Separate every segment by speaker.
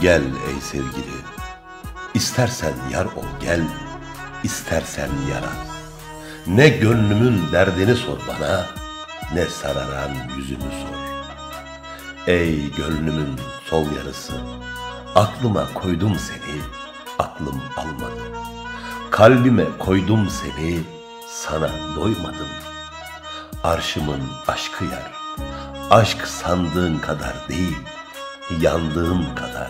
Speaker 1: Gel ey sevgili, istersen yar ol gel, istersen yara. Ne gönlümün derdini sor bana, ne sararan yüzümü sor. Ey gönlümün sol yarısı, aklıma koydum seni, aklım almadı. Kalbime koydum seni, sana doymadım. Arşımın aşkı yar, aşk sandığın kadar değil, yandığım kadar.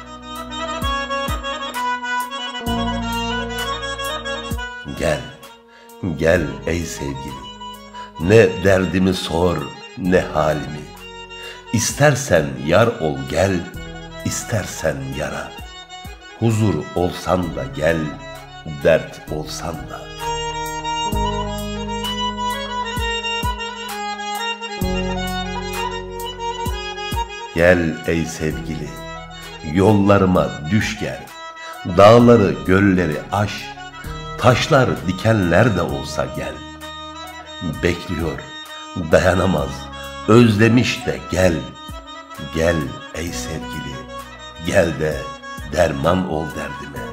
Speaker 1: Gel, gel ey sevgili, ne derdimi sor, ne halimi. İstersen yar ol gel, istersen yara. Huzur olsan da gel, dert olsan da. Gel ey sevgili, yollarıma düş gel. Dağları, gölleri aş, taşlar, dikenler de olsa gel. Bekliyor, dayanamaz, özlemiş de gel. Gel ey sevgili, gel de derman ol derdime.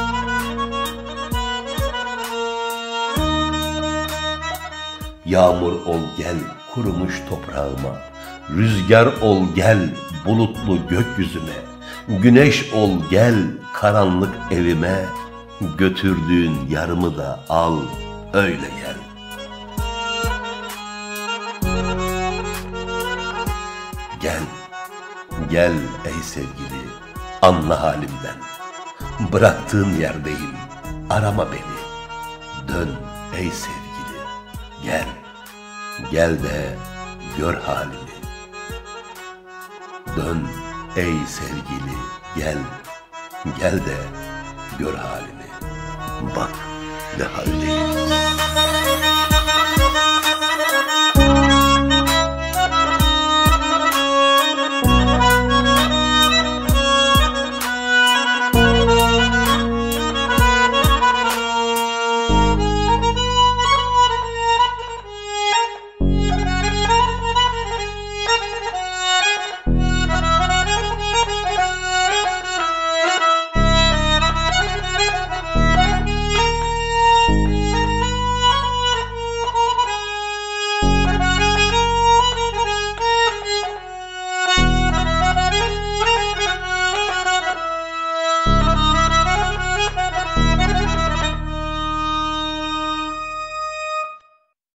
Speaker 1: Yağmur ol gel kurumuş toprağıma, rüzgar ol gel bulutlu gökyüzüme, güneş ol gel karanlık evime, götürdüğün yarımı da al, öyle gel. Gel, gel ey sevgili, anla halimden. Bıraktığın yerdeyim, arama beni. Dön ey sevgili, gel, gel de gör halimi. Dön ey sevgili, gel, gel de gör halimi. Bak ne haldeyim.